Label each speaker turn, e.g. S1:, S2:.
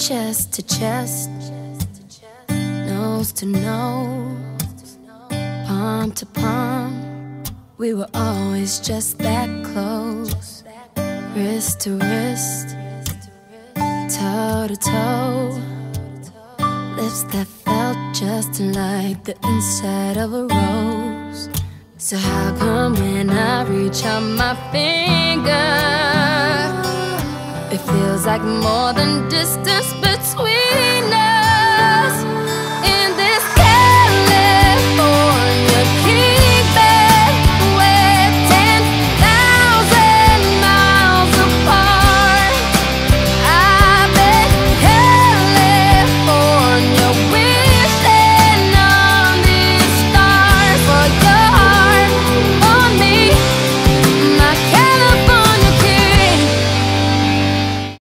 S1: chest to chest, nose to nose, palm to palm. We were always just that close, wrist to wrist, toe to toe, lips that felt just like the inside of a rose. So how come when I reach out my finger, it feels like more than distance between us?